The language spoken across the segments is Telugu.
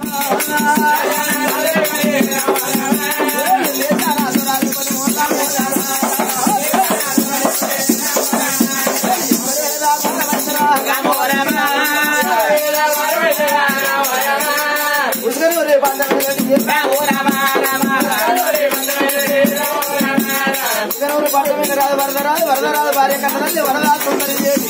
వరదరాదు వరదరాదు భార్య కన్నది వరదా సుందరి దేవి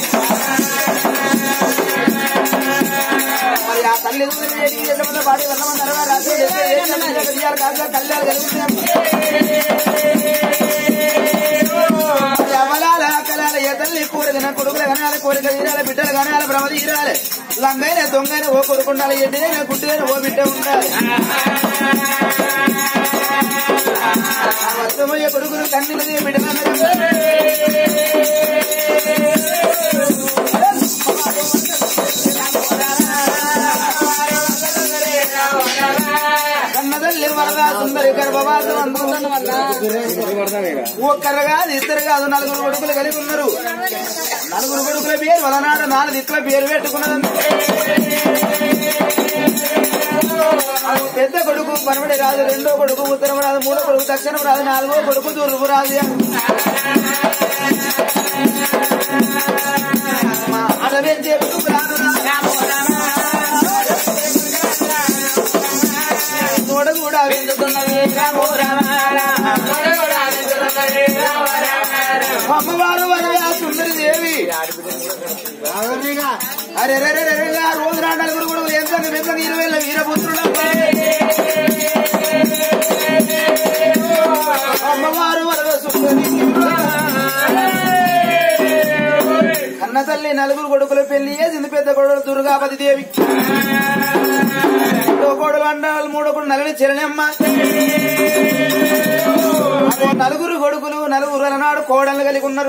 మరి ఆ తల్లి పాడి వెళ్ళమన్నారు కళ్యాణ్ అవలాల కళాల ఏ తల్లి కూరగన కొడుకుల కనాలి కోరిక తీరాలి బిడ్డలు కనాలి భ్రమ తీరాలి లంగైన దొంగైన ఓ కొడుకుండాలి ఎడ్డినైనా గుడ్డినైన ఓ బిడ్డ ఉండాలి వర్షమయ్య కొడుకులు కన్నీళ్ళది బిడ్డ కన్నదల్లి వరదా సుందరి గర్భవాసం ఒక్కరు కాదు ఇద్దరు కాదు నలుగురు కొడుకులు కలిగి ఉన్నారు నలుగురు కొడుకుల పేరు వలనాడు 4 దిక్కుల పేరు పెట్టుకున్నదండి పెద్ద కొడుకు పనమడి రాదు రెండో కొడుకు ఉత్తరం రాదు మూడో కొడుకు దక్షిణం రాదు 4వ కొడుకు తూర్పు రాదు అడవేంచే కొడుకు రాదు తోడ కూడా వెందుతున్నది అమ్మవారు వరదా సుందరి దేవి అరే రోజు 4 కూడా ఎంత 20 వీరపుత్రులు అమ్మవారు వరద సుందరి కన్న తల్లి 4 కొడుకుల పెళ్లి చేసింది పెద్ద కొడుకు దుర్గాపతి దేవి రెండో కోడలు అండాలు 3 కొడుకు నలని చిరణమ్మ 4 కొడుకులు 4 నాడు కోడలు కలిగి ఉన్నారు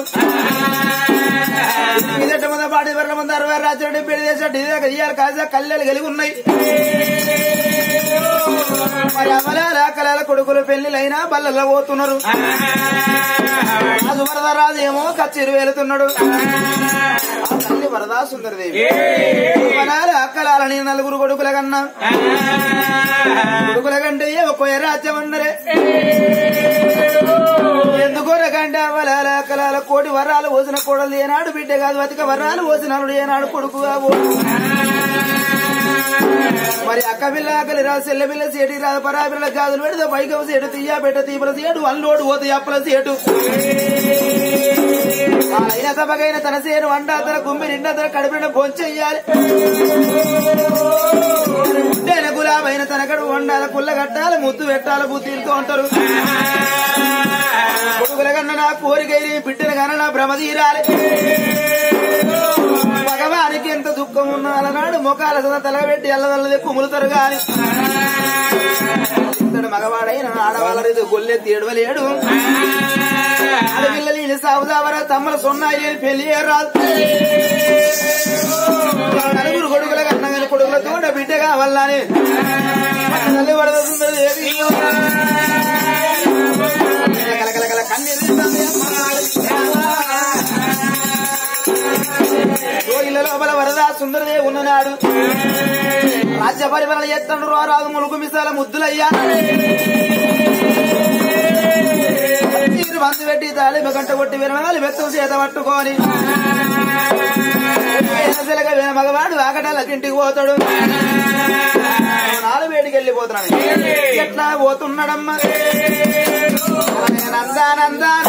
పాటి వర్ల మంది 60 రాజ్యాలు 70 దేశాలు కాజా కళ్యాలు కలిగి ఉన్నాయి మరి అమలాల కళల కొడుకుల పెళ్లిలైనా బల్లల్లో పోతున్నారు రాజు వరదరాజు ఏమో కచ్చిరు వెళుతున్నాడు తల్లి వరదా సుందరదేవి కళాలని 4 కొడుకుల కన్నా కొడుకుల కంటే ఒక్కో రాజ్యం అన్నరే ఎందుకోరకంటే అవలాల కళాల 1 కోటి వరాలు పోసిన కోడలు ఏనాడు బిడ్డ కాదు అతిక వరాలు పోసినాడు ఏనాడు కొడుకుగా మరి అక్క పిల్ల ఆకలి రాదు చెల్ల పిల్ల సేటి రాదు పరాపిల్ల గాజులు పెడితే పైకం సేటు తీయ పెట్ట తీపల సేటు అల్లోడు పోతే అప్పల సేటు అయిన తప్పకైన తన సేను వంట తన గుమ్మి నిండా తన కడుపున భోంచెయ్యాలి గులాబైన తన కడుపు వండాల కుల్ల కట్టాలి ముద్దు పెట్టాలి బుద్ధితో ఉంటారు కొడుకుల కన్నా నా కోరికైన బిడ్డల కన్నా నా భ్రమ తీరాలి భగవానికి ఎంత దుఃఖం ఉన్నా అలనాడు మొఖాల తలగబెట్టి ఎల్లదల్లది కుములుతారు గాని ఇతడు మగవాడైన ఆడవాళ్ళ గొల్లెత్తి ఏడవలేడు ఆడపిల్లలు సాగుదావర తమ్మల సొన్నాయి పెళ్లి రాదు 4 కొడుకుల కన్నా కానీ కొడుకులతో బిడ్డ కావాలని తల్లి వరదసుందరి కలకల కన్నీరు ఇళ్ల లోపల వరదా సుందరదే ఉన్ననాడు రాజ్య పరిపాలన చేస్తాడు రాదు ములుగు మిసాల ముద్దులయ్యా బంధు పెట్టి తాళిమ గంట కొట్టి వినవాలి మెత్తం చేత పట్టుకొని మగవాడు ఆకటాలకి ఇంటికి పోతాడు 4 వేడికి వెళ్ళిపోతున్నాడు ఎట్లా పోతున్నాడమ్మా నందానందాన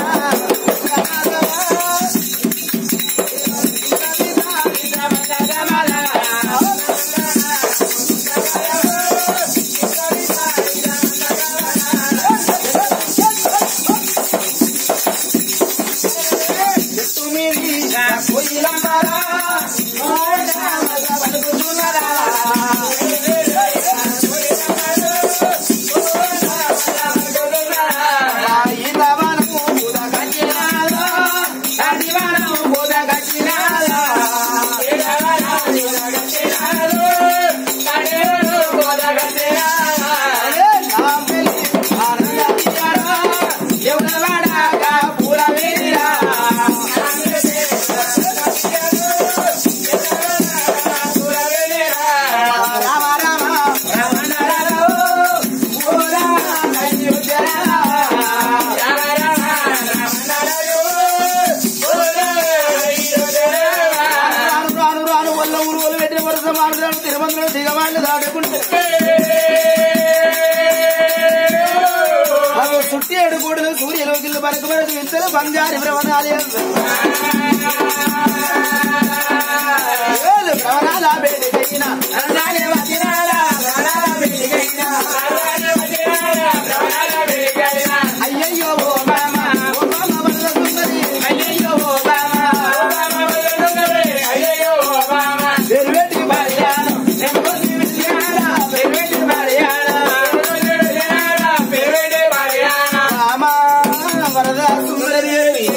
చేసుకుంటే అవి చుట్టి ఏడుకోడులు సూర్యలోకిల్లు పరకబడదు ఇంతలో బంగారు భ్రమణాలు భ్రమణాల బేటికైనా అయ్యయ్యో ఓ బామ ఓ బామ వరద సుందరి అయ్యయ్యో ఓ బామ అయ్యయ్యో ఓ బామ పెరువేటి భార్యాను పెరువేటి భార్యాను బామ వరద సుందరి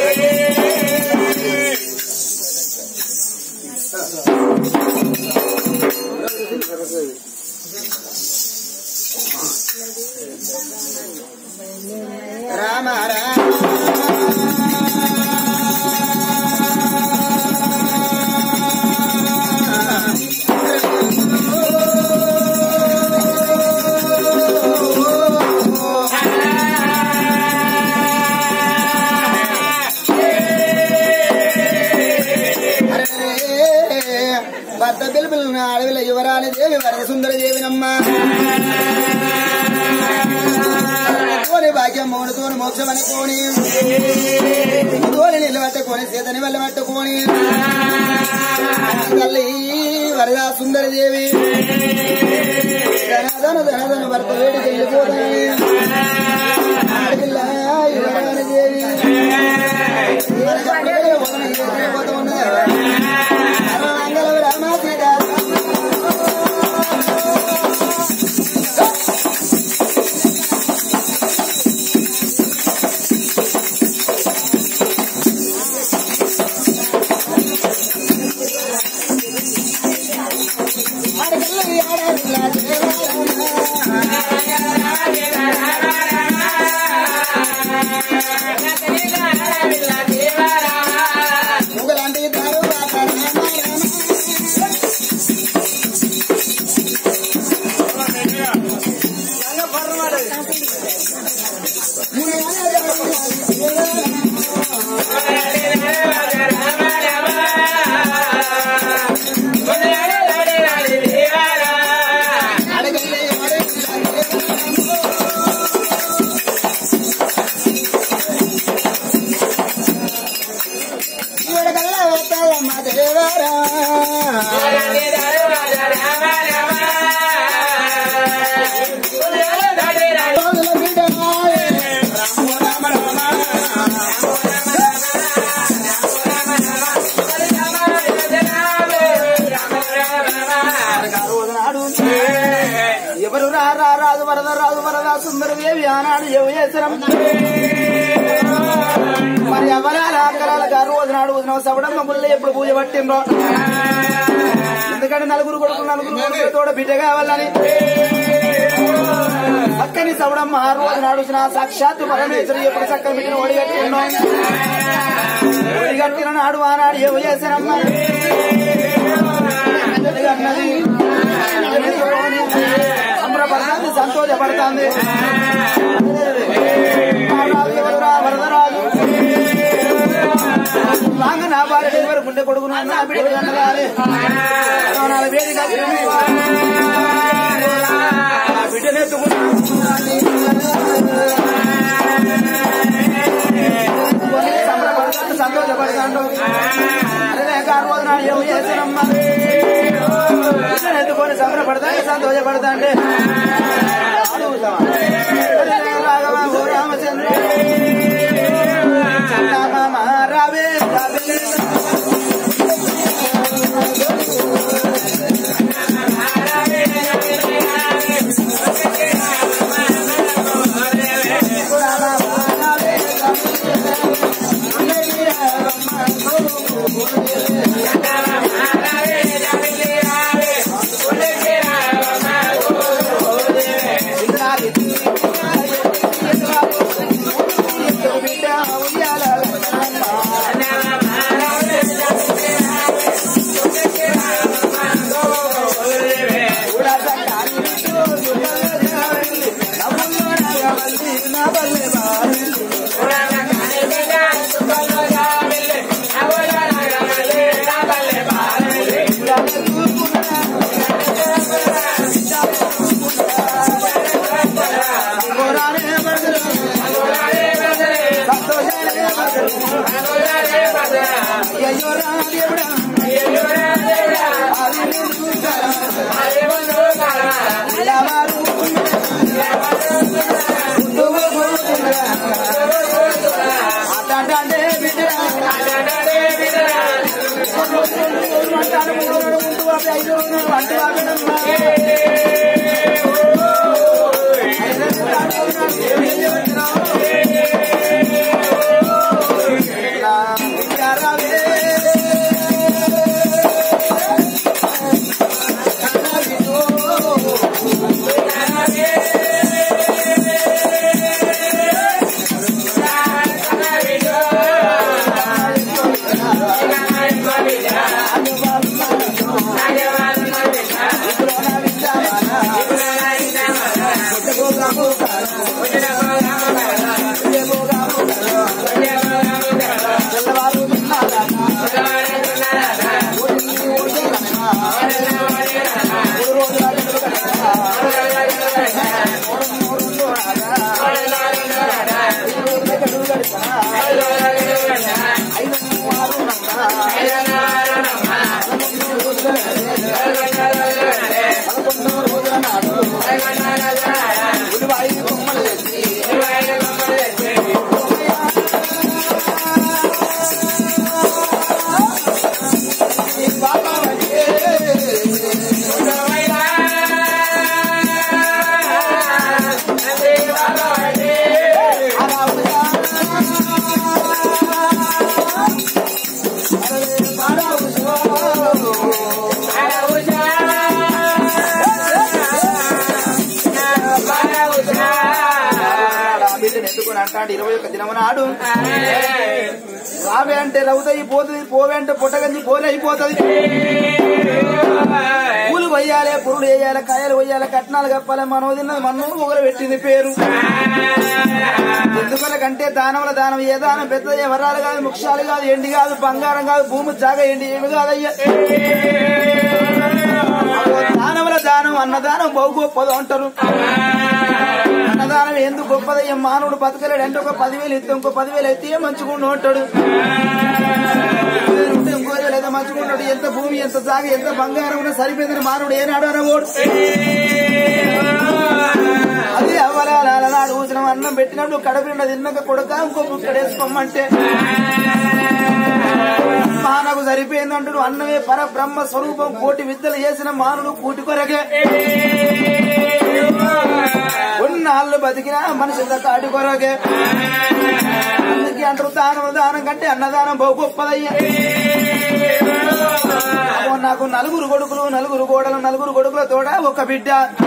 రామ భర్త పిలుపులు అడవిల యువరాని దేవి వరద సుందర దేవినమ్మ భాగ్యం మౌనతోని మోక్షం అనుకోని తోని నిలబట్టుకొని సీతని వెళ్ళబట్టుకొని తల్లి వరదా సుందర దేవి ధనధన భర్త వేడికి వెళ్ళిపోతాయి యువరాని దేవి పోతూ ఉన్నది రామ సీత ఎవరు రాదు వరదా సుందర దేవి ఆనాడు యువయేశ్వరం మరి అవలాల ఆకలాలుగా రోజు నాడు వదిన సవడమ్మ ముళ్ళ ఎప్పుడు పూజ పట్టిండ్రో ఎందుకంటే నలుగురు కొడుకులు తోడ బిడ్డ కావాలని చక్కని సవడమ్మ ఆ రోజు నాడు సాక్షాత్తు పరమేశ్వరి ఎప్పుడు చక్కని బిడ్డను ఒడిగట్టిన నాడు ఆనాడు యువయేశ్వరమ్మ సంబరపడుతుంది సంతోషపడుతుంది వరదరాజు లాంగ నా భార్య డెలివరీ గుండె కొడుకును నా బిడ్డ కన్నదాలి వేడిగా బిడ్డనెత్తుకుని సంబరపడుతుంది సంతోషపడుతాడు అదే రోజు నాడు ఏమి చేస్తానమ్మా ఎత్తుకొని సంబరపడతాండి సంతోషపడతాండి రాఘవ ఓ రామచంద్ర రావే అంటాడు 21 దినము నాడు రావే అంటే రవుతాయి పోతుంది, పోవే అంటే పుట్టగంది పోలే అయిపోతుంది. పూలు కొయ్యాలి, పురులు వేయాలి, కాయలు కొయ్యాలి, కట్నాలు కప్పాలి. మనం తిన్నది మనం ఒకరు పెట్టింది పేరు. ఎందుకంటే దానముల దానం ఏ దానం పెద్దది, వరాలు కాదు, ముక్షాలు కాదు, ఎండి కాదు, బంగారం కాదు, భూమి జాగా ఎండి ఏమి కాదయ్యా. దానముల దానం అన్నదానం బహు గొప్పది అంటారు. అన్నదానం ఎందుకు గొప్పదయ్యా? మానవుడు బతకలేడు అంటే ఒక 10,000 ఇస్తే ఇంకో 10,000 అయితే మంచుకుండా ఉంటాడు, ఇంకో లేదా మంచుకుంటాడు. ఎంత భూమి, ఎంత జాగ, ఎంత బంగారం ఉన్నా సరిపోయిందని మానవుడు ఏనాడు అనబోడు. అది అవలాలనాడు ఊసిన అన్నం పెట్టినప్పుడు కడప తిన్నాక కొడక ఇంకో ముక్కడేసుకోమంటే మానకు సరిపోయిందంటాడు. అన్నమే పరబ్రహ్మ స్వరూపం. కోటి విద్యలు చేసిన మానవుడు కూటి కొరకే. కొన్నాళ్ళు బతికినా మనిషి కాటి కొరకే. అందుకే అంటారు దానం కంటే అన్నదానం బహు గొప్పదయ్యా. నాకు 4 కొడుకులు, 4 కోడలు, 4 కొడుకుల తోడ ఒక బిడ్డ.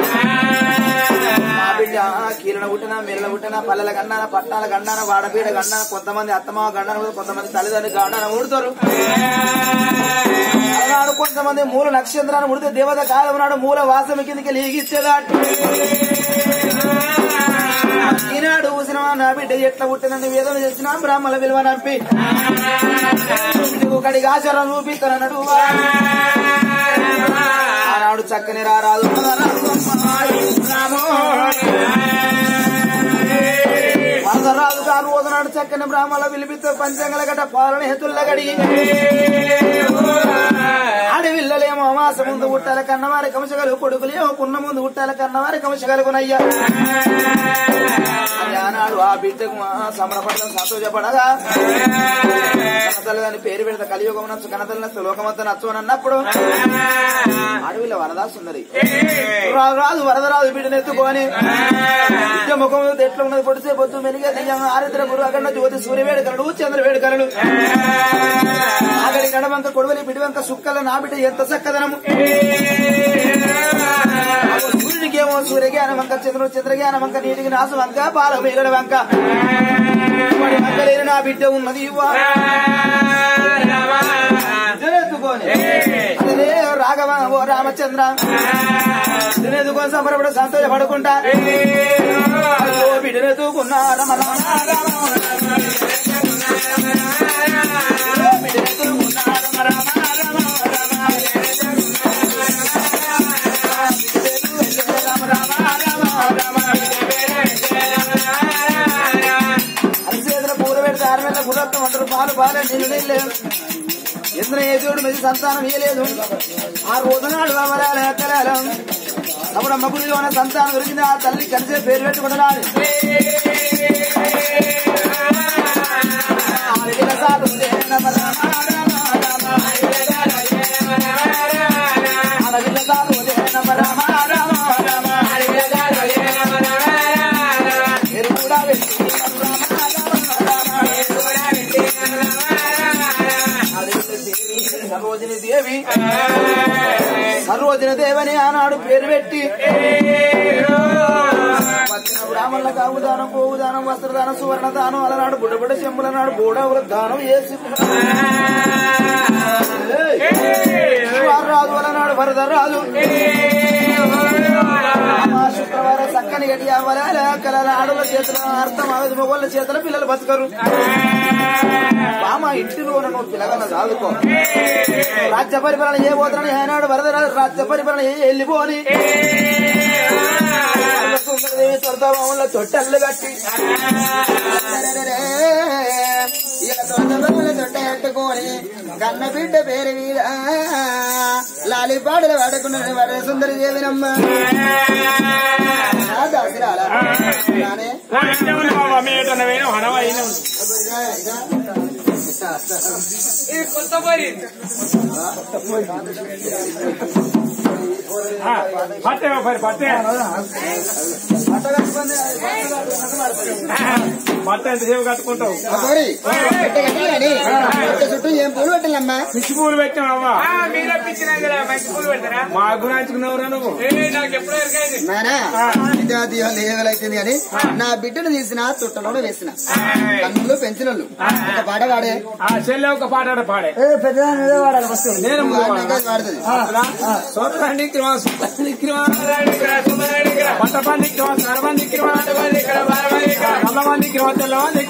ఆ బిడ్డ కీరణ పుట్టినా, మెరల పుట్టినా, పల్లెల గండాన, పట్టాల గండాన, వాడపీడ గండాన, కొంతమంది అత్తమావ గండాన, కొంతమంది తల్లిదండ్రులు గండాన ఊడుతారు. అలాడు కొంతమంది మూల నక్షత్రాన్ని ఉడితే దేవత కాలం నాడు మూల వాసమి కిందకి లీగిచ్చేదాటు. ఈనాడు ఊసిన నా బిడ్డ ఎట్లా పుట్టినని వేదన చేసిన బ్రాహ్మణ విలువ నంపి ఒకడికి ఆచారం చూపిస్తానన్నాడు. ఆనాడు చక్కని రారాదు వరదరాజు గారు రోజునాడు చక్కని బ్రాహ్మణ విలిపితో పంచంగల గట పాలన హెతుల్ల గడిగి ఆడవిల్లలేమో మాస ముందు పుట్టాల కన్నవారి కంశగలు, కొడుకులేమో పున్న ముందు పుట్టాల కన్నవారి కంశగలుగునయ్యా. ఆనాడు ఆ బిడ్డకు సమరపడడం సంతోషపడగా కనతల్లిదని పేరు పెడతా కలియుగం నచ్చు, కనతల్లి నచ్చు, లోకమంతా నచ్చు అని అన్నప్పుడు అడవిలో వరదా సుందరి రాజు వరదరాజు బిడ్డను ఎత్తుకొని బిడ్డ ముఖం ఎట్లా ఉన్నది పొడిసే పొద్దు మెలిగే ఆరిద్ర గురు అగండ జ్యోతి సూర్యవేడుకరుడు చంద్రవేడుకరుడు అక్కడి గడవంక కొడువలి బిడివంక సుక్కల నా బిడ్డ ఎంత చక్కదనము. సూర్యుడికేమో సూర్యజ్ఞానం వంక, చంద్రుడు చంద్రజ్ఞానం వంక, నీటికి నాసు వంక, పాల మేగడ వంక, వాడి వంక లేని నా బిడ్డ ఉన్నది. అదే రాఘవ ఓ రామచంద్ర బిడ్డనెత్తుకొని సంబరపడ సంతోషపడుకుంటా బిడ్డనెత్తుకున్నా రమ అరిసేతుల పూల పెడితే 6 నెలల గురత్తం అంటారు. పాలు బాగా నీళ్ళు నీళ్ళు ఎందుకు ఏదుడు మంచి సంతానం ఇయ్యలేదు. ఆ రోజునాడు అమరాల ఎక్కరాలం అప్పుడు అమ్మ గుడిలో ఉన్న సంతానం దొరికింది. ఆ తల్లి కలిసే పేరు పెట్టుకుంటున్నాడు. సరోజిని దేవి, సరోజిని దేవని ఆనాడు పేరు పెట్టి వచ్చిన బ్రాహ్మణులకు ఆవుదానం, గోవుదానం, వస్త్రదానం, సువర్ణ దానం అలనాడు బుడ్డ చెంబుల నాడు బోడవుల దానం వేసి రాజు అలనాడు వరదరాజు ఏటి అవ్వాల కలల ఆడల చేతుల అర్థం అవదు మొగోళ్ళ చేతుల పిల్లలు బతుకరు బామ ఇంటిలో నువ్వు పిల్లగన్న చదువుకో రాజ్య పరిపాలన చేయబోతున్నాను ఏనాడు వరదరాజు రాజ్య పరిపాలన వెళ్ళిపోని స్వర్గభవన్లో తొట్టెళ్ళు కట్టి తొట్ట కట్టుకొని కన్న బిడ్డ పేరు మీద లాలి పాటలు వాడుకున్నాడు వాడ సుందరి దేవినమ్మ బట్ట ఎంతసేపు కట్టుకుంటావు చుట్టూ ఏం పూలు పెట్టాలమ్మా పిచ్చి పూలు పెట్టామమ్మా మీరే పిచ్చినా కదా మంచి పూలు పెడతారా మా గురించుకున్నావురా నువ్వు నాకు ఎప్పుడో ఏమైతుంది కానీ నా బిడ్డను తీసిన చుట్టలో వేసిన కన్నులు పెంచినోళ్ళు ఒక పాట పాడే చెల్లె ఒక పాట పాడే పెద్ద నేను పాడుతుంది సోదరాన్ని పట్టబండి సరబండి నల్లబండి తెల్లబండి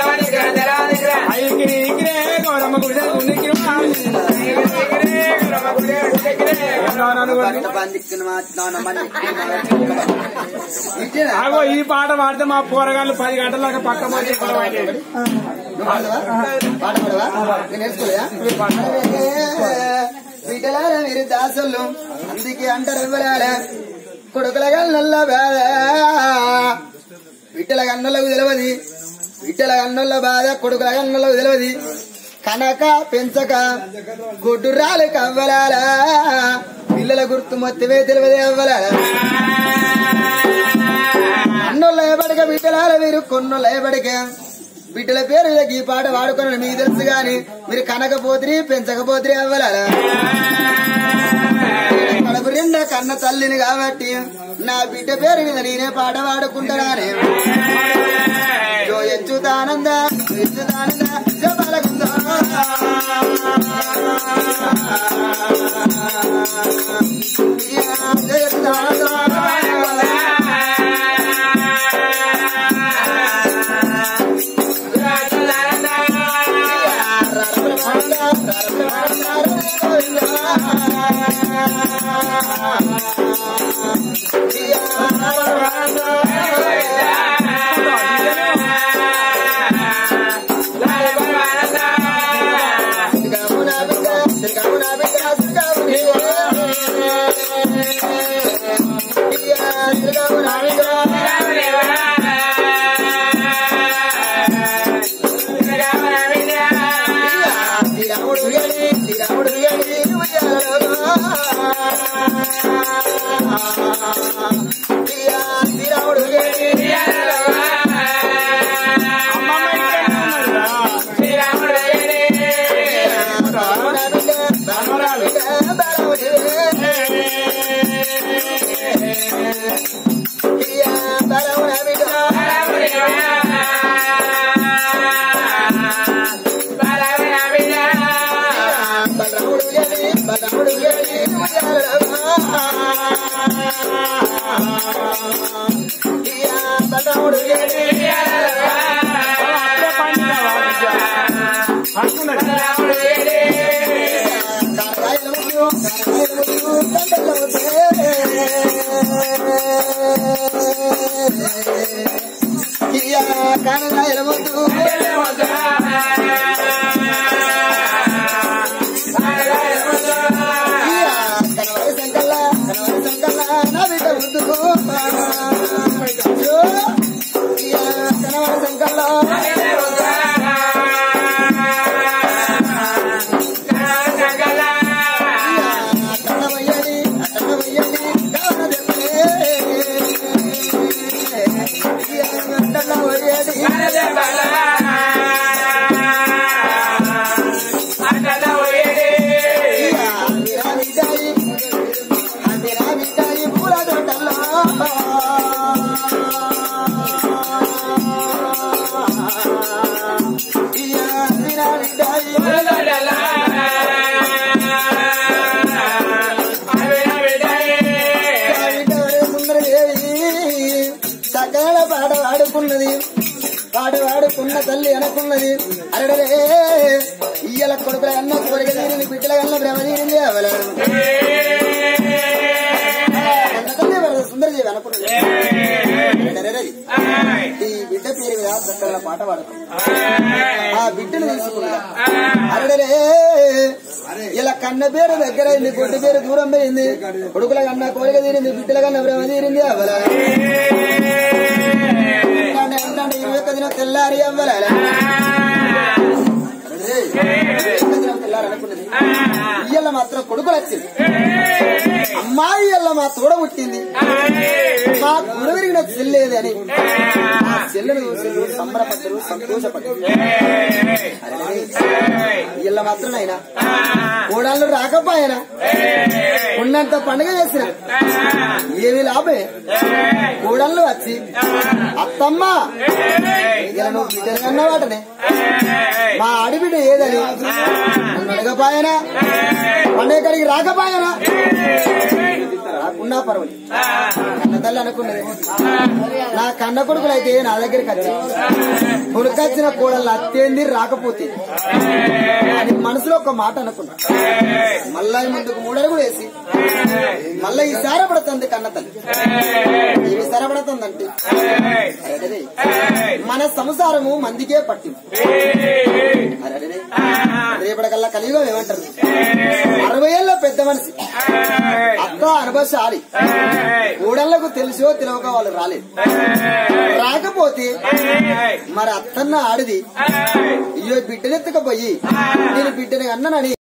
గౌరమ్మ గుడి ఆగో ఈ పాట పాడితే మా పోరగాళ్ళు 10 గంటల దాకా పక్క పోతే బిడ్డలాల మీరు దాసులు అందుకే అంటారు ఇవ్వరాల కొడుకుల గన్నల్ల బాధ బిడ్డల గన్నలకు తెలియదు బిడ్డల గన్నల బాధ కొడుకుల గన్నలకు తెలియదు కనక పెంచక గుడ్డురాలు కవ్వలాల పిల్లల గుర్తు మొత్తమే తెలియదే అవ్వలాల అన్నోళ్ళ ఏపడిక బిడ్డలాల మీరు కొన్నోళ్ళ ఏపడిక బిడ్డల పేరు ఈ పాట వాడుకున్నాను మీకు తెలుసు గాని మీరు కనకపోతురి పెంచకపోతురి అవ్వలాల కడుపు నిండా కన్న తల్లిని కాబట్టి నా బిడ్డ పేరు మీద నేనే పాట పాడుకుంటానే ఎంచుతానంద జపాలకుందా Bala వేళ పాట వాడుకున్నది పాట వాడుకున్న తల్లి అనుకున్నది అరడరే ఇయ్యల కొడుకుల అన్న కోరిక తీరింది బిడ్డల కన్నా భ్రమ తీరింది అవలను సుందరజీవి అనుకున్నది ఈ బిడ్డ పేరు మీద చక్కగా పాట పాడుతుంది ఆ బిడ్డను తీసుకున్నా అరడరే ఇలా కన్న పేరు దగ్గర అయింది కొట్టి పేరు దూరం పోయింది కొడుకుల కన్నా కోరిక తీరింది బిడ్డల కన్నా భ్రమ తీరింది అవ్వల అంటే 21 దినం తెల్లారి అవ్వల తెల్లారనుకున్నది ఇయ్యల మాత్రం కొడుకులు వచ్చింది అమ్మాయి ఇయ్యల మా తోడ పుట్టింది మా గుడ విరిగిన చెల్లేది అని ఆ చెల్లెను చూసి సంబరపడ్డారు సంతోషపడ్డారు ఇయ్యల మాత్రం అయినా కోడాళ్ళు రాకపోయినా ఉన్నంత పండుగ చేసిన ఏమి లాభే కోడళ్ళు వచ్చి అత్తమ్మ ఇలా నువ్వు బిడ్డలు కన్నా వాటనే మా ఆడిబిడ్డ ఏదని నన్ను అడగపాయనా పండుగ కడిగి రాకపోయానా రాకున్నా పర్వాలేదు కన్న తల్లి అనుకున్నది నా కన్న కొడుకులు అయితే నా దగ్గరికి వచ్చి కొడుకొచ్చిన కోడళ్ళు అత్తేంది రాకపోతే అని మనసులో ఒక మాట అనుకున్నా మళ్ళా ముందుకు 3 అడుగులు వేసి మళ్ళా ఈ సారపడుతుంది కన్న తల్లి ఏమి సారపడుతుందంటే మన సంసారము మందికే పట్టింది రేపటికల్లా కలియుగం ఏమంటారు 60 ఏళ్ళ పెద్ద మనిషి అత్త అనుభవశాలి కోడళ్లకు తెలుసో తెలియక వాళ్ళు రాలేదు రాకపోతే మరి అత్తన్న ఆడిది అయ్యో బిడ్డనెత్తుకపోయి నేను బిడ్డని అన్ననని